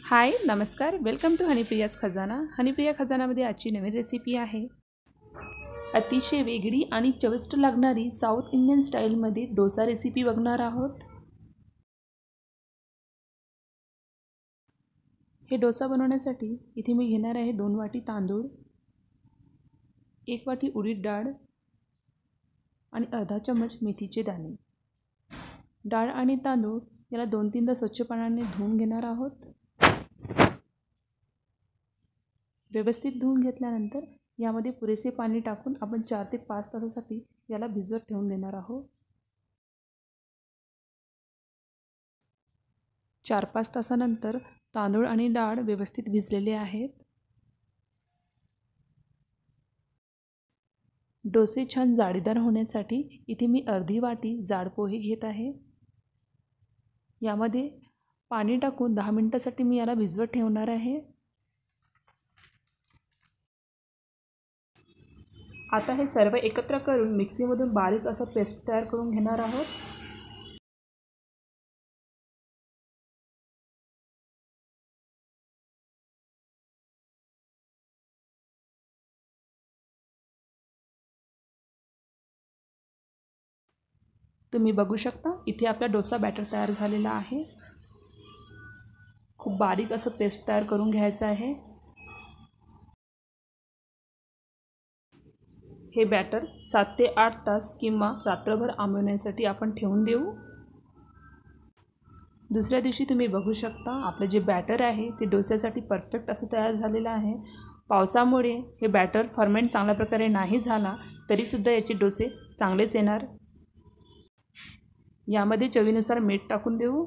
हाय नमस्कार, welcome to हनीप्रियाज खजाना। हनीप्रिया खजानामध्ये आजची नवीन रेसिपी आहे। अतिशय वेगळी आणि चविष्ट लागणारी साऊथ इंडियन स्टाईलमध्ये डोसा रेसिपी बघणार आहोत। हे डोसा बनवण्यासाठी इथे मी घेणार आहे 2 वाटी तांदूळ, 1 वाटी उडीद डाळ आणि अर्धा चमच मेथीचे दाणे। डाळ आणि तांदूळ याला 2-3दा स्वच्छ पाण्याने धुवून घेणार आहोत। व्यवस्थित धुवून घेतल्यानंतर यामध्ये पुरेसे पाणी टाकून आपण 4 ते 5 तासासाठी याला भिजवत ठेवून देणार आहोत। 4-5 तासानंतर तांदूळ आणि डाळ व्यवस्थित भिजलेले आहेत। डोसे छान जाळीदार होण्यासाठी इथे मी अर्धी वाटी जाड पोहे घेत आहे। यामध्ये पाणी टाकून 10 मिनिटांसाठी मी याला भिजवत ठेवणार आहे। आता हे सर्व एकत्र करून मिक्सीमधून बारीक असं पेस्ट तयार करून घेणार आहोत। तुम्ही बघू शकता इथे आपला डोसा बॅटर तयार झालेला आहे। खूप बारीक असं पेस्ट तयार करून घ्यायचं आहे। हे बॅटर 7 ते 8 तास किंवा रात्रभर आंबवण्यासाठी आपण ठेवून देऊ। दुसऱ्या दिवशी तुम्ही बघू शकता आपले जे बॅटर आहे ते डोस्यासाठी परफेक्ट असं तयार झालेलं आहे। पावसामुळे हे बॅटर फर्मेंट चांगल्या प्रकारे नाही झाला तरी सुद्धा याचे डोसे चांगलेच येणार। यामध्ये चवीनुसार मीठ टाकून देऊ।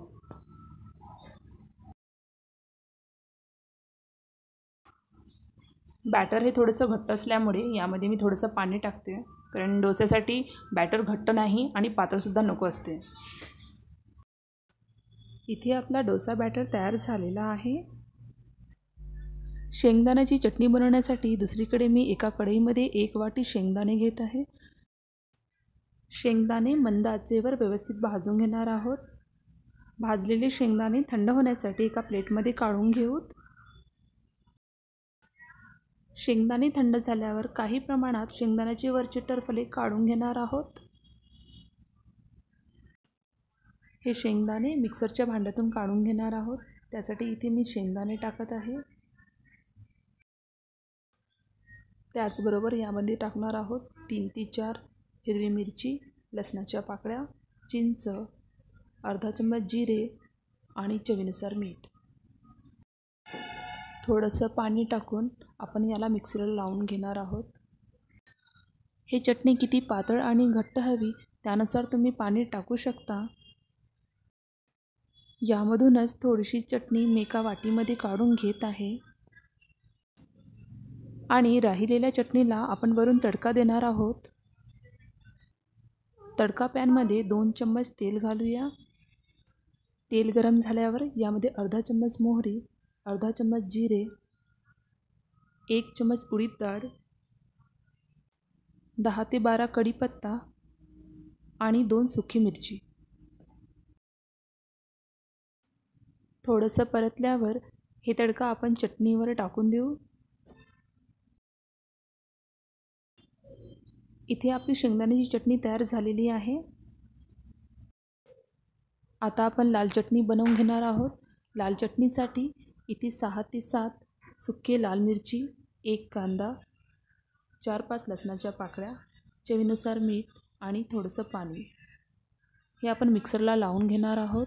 बॅटर हे थोडंसं घट्ट असल्यामुळे यामध्ये मी थोडंसं पाणी टाकते, कारण डोस्यासाठी बॅटर घट्ट नाही आणि पातळसुद्धा नको असते। इथे आपला डोसा बॅटर तयार झालेला आहे। शेंगदाण्याची चटणी बनवण्यासाठी दुसरीकडे मी एका कढईमध्ये 1 वाटी शेंगदाणे घेत आहे। शेंगदाणे मंद आचेवर व्यवस्थित भाजून घेणार आहोत। भाजलेले शेंगदाणे थंड होण्यासाठी एका प्लेटमध्ये काढून घेऊ। शेंगदाणे थंड झाल्यावर काही प्रमाणात शेंगदाण्याचे वरचे टरफले काढून घेणार आहोत। हे शेंगदाणे मिक्सरच्या भांड्यातून काढून घेणार आहोत। त्यासाठी इथे मी शेंगदाणे टाकत आहे। त्याचबरोबर यामध्ये टाकणार आहोत 3 ते 4 हिरवी मिरची, लसणाच्या पाकळ्या, चिंच, अर्धा चम्मच जिरे आणि चवीनुसार मीठ। थोडंसं पाणी टाकून आपण याला मिक्सरला लावून घेणार आहोत। हे चटणी किती पातळ आणि घट्ट हवी त्यानुसार तुम्ही पाणी टाकू शकता। यामधूनच थोडीशी चटणी मी एका वाटीमध्ये काढून घेत आहे आणि राहिलेल्या चटणीला आपण वरून तडका देणार आहोत। तडका पॅनमध्ये 2 चम्मच तेल घालूया। तेल गरम झाल्यावर यामध्ये अर्धा चम्मच मोहरी, अर्धा चम्मच जिरे, 1 चम्मच उडीद डाळ, 10 ते 12 कढीपत्ता आणि 2 सुकी मिरची। थोडंसं परतल्यावर हे तडका आपण चटणीवर टाकून देऊ। इथे आपली शेंगदाण्याची चटणी तयार झालेली आहे। आता आपण लाल चटणी बनवून घेणार आहोत। लाल चटणीसाठी इथे 6 ते 7 सुके लाल मिरची, 1 कांदा, 4-5 लसणाच्या पाकळ्या, चवीनुसार मीठ आणि थोडंसं पाणी हे आपण मिक्सरला लावून घेणार आहोत।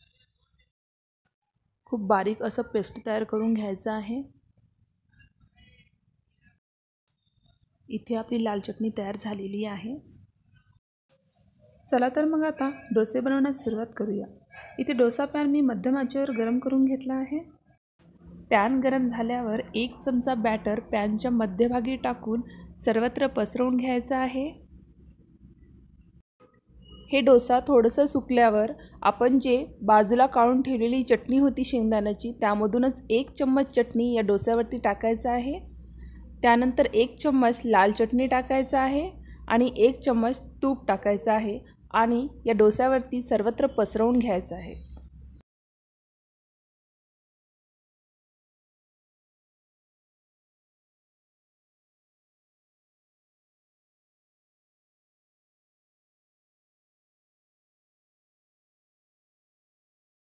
खूप बारीक असं पेस्ट तयार करून घ्यायचं आहे। इथे आपली लाल चटणी तयार झालेली आहे। चला तर मग आता डोसे बनवण्यास सुरुवात करूया। इथे डोसा पॅन मी मध्यम आचेवर गरम करून घेतला आहे। पॅन गरम झाल्यावर 1 चमचा बॅटर पॅनच्या मध्यभागी टाकून सर्वत्र पसरवून घ्यायचं आहे। हे डोसा थोडंसं सुकल्यावर आपण जे बाजूला काढून ठेवलेली चटणी होती शेंगदाण्याची त्यामधूनच 1 चम्मच चटणी या डोस्यावरती टाकायचं आहे। त्यानंतर 1 चम्मच लाल चटणी टाकायचं आहे आणि 1 चम्मच तूप टाकायचं आहे आणि या डोस्यावरती सर्वत्र पसरवून घ्यायचं आहे।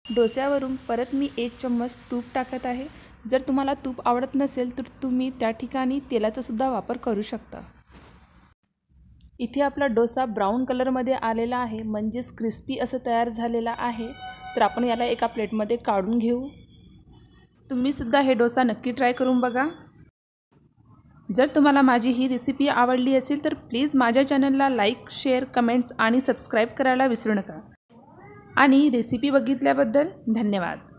डोस्यावरून परत मी 1 चम्मच तूप टाकत आहे। जर तुम्हाला तूप आवडत नसेल तर तुम्ही त्या ठिकाणी तेलाचा सुद्धा वापर करू शकता। इथे आपला डोसा ब्राऊन कलरमध्ये आलेला आहे, म्हणजेच क्रिस्पी असं तयार झालेला आहे। तर आपण याला एका प्लेटमध्ये काढून घेऊ। तुम्ही सुद्धा हे डोसा नक्की ट्राय करून बघा। जर तुम्हाला माझी ही रेसिपी आवडली असेल तर प्लीज माझ्या चॅनलला लाईक, शेअर, कमेंट्स आणि सबस्क्राईब करायला विसरू नका। आणि रेसिपी बघितल्याबद्दल धन्यवाद।